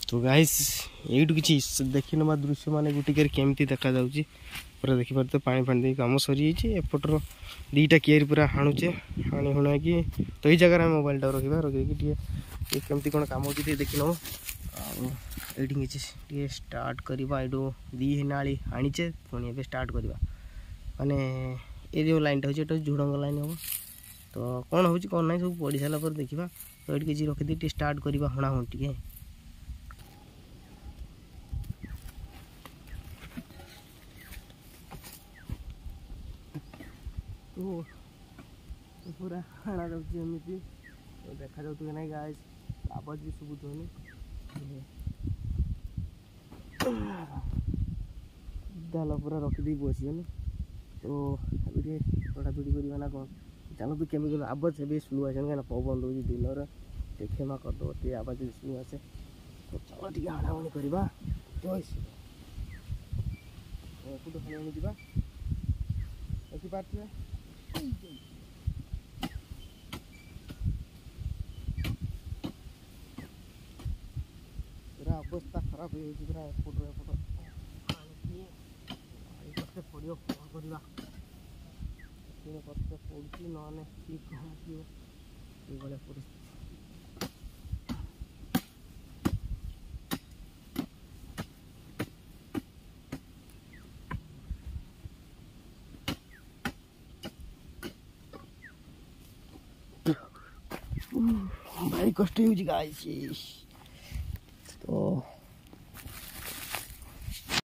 तो गाइस एइटु किछि देखि नबा दृश्य माने गुटिकर केमती देखा जाउची पूरा देखि पार तो पानी फानी काम सरी जाइए एपटर दीटा कियारी पूरा हाणुचे हाणी हुणा कि तो ये जगह मोबाइल टा रखा रखी केमती कौन काम होती देखि नब ये स्टार्ट करवा यू दी नाली हाणीचे पुणी ए स्टार्ट करवा माने ये जो लाइन टा हो झुड़ंग लाइन हम तो कौन हो कौन ना सब पढ़ी सारा देखा तो ये किसी रखी स्टार्ट करवा हणा हूँ टे तो पूरा हाणा जाती तो देखा जाऊ कि नहीं गाइस आवाज भी शुभुनि जाल पूरा रखिदी बसगनी तो अभी तड़ातड़ी करवा ना कौन चलो तो केमी आवाज भी स्लो आसे क्या पवन दूसरी दिन क्षमा करदे ये आवाज स्लो आसे तो चलो टे हाणाहाणी करवा एपटू हाणाहाणी जा देखिपारे पूरा अवस्था खराब हो पूरा एपट एपट पड़ो कौन करवा पड़ी ना ठीक ये परिस्थिति भारी कष्ट हो गाइस।